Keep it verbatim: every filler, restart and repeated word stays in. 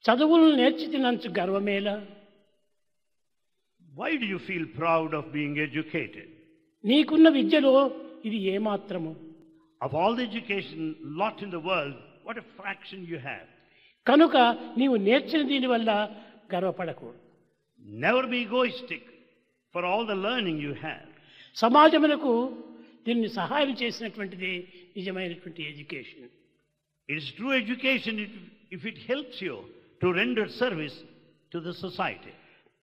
చదువులు నేర్చితినంచు గర్వమేలా. Why do you feel proud of being educated? నీకున్న విద్యలో ఇది ఏమాత్రము. Of all the education lot in the world, what a fraction you have. కనుక నీవు నేర్చిన దీనివల్ల గర్వపడకు. Never be egoistic for all the learning you have. సమాజమునకు దీన్ని సహాయం చేసినటువంటిది నిజమైనటువంటి education. It is true education if it helps you to render service to the society.